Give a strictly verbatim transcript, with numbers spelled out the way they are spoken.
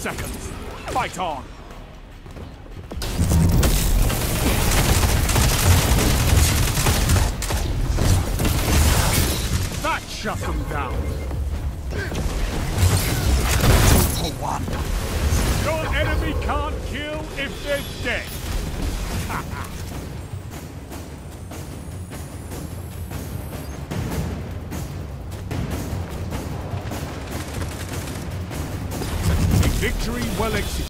seconds. Fight on. That shut them down. Two for one. Your enemy can't kill if they're dead. Victory well executed.